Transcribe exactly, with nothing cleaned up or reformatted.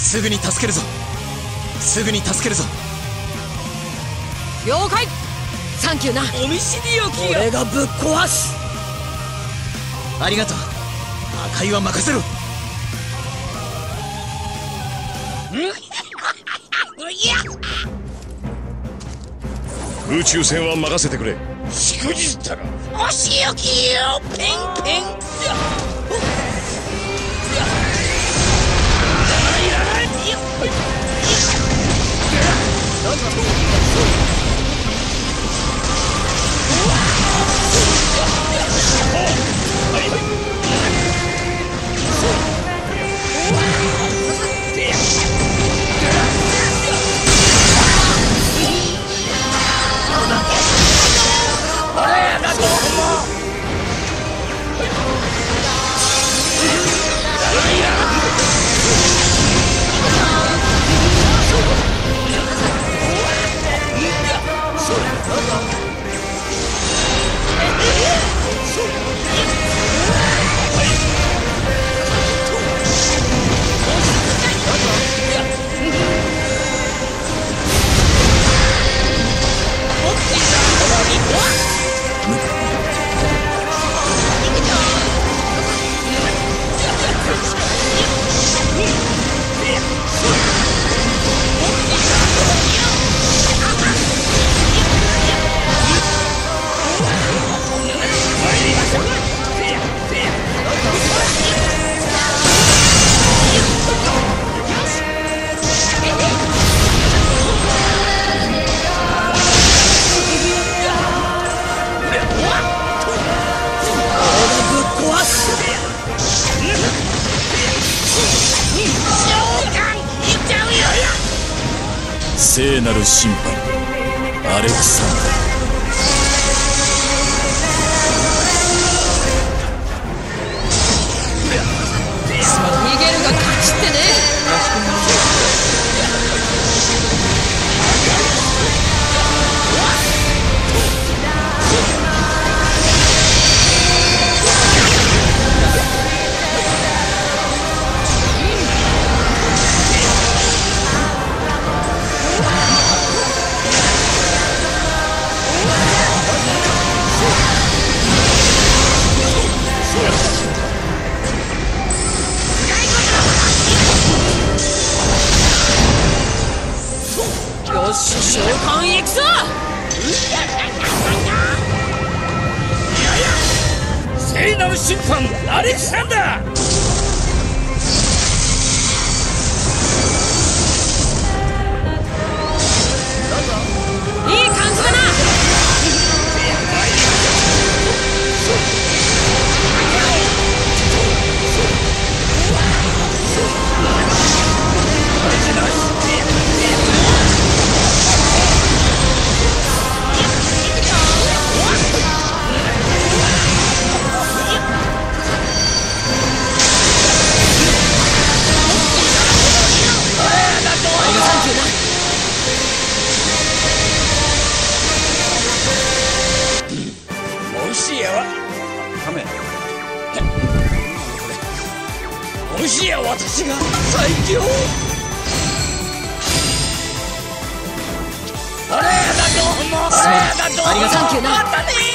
すぐに助けるぞ。すぐに助けるぞ。 了解。サンキューな。 お見知りおきよ。 俺がぶっ壊す。 ありがとう。赤いは任せろ。 宇宙船は任せてくれ。 しくじったらお仕置きよ。ペンペン。いらないよ。 聖なる審判アレクサンダー。 逃げるが勝ちってね。よし、召喚行くぞ。 聖なる審判アレクサンダー。 いい感じだな。 もしや私が最強。あれだどうも。 ありがとう。サンキューな。 またね。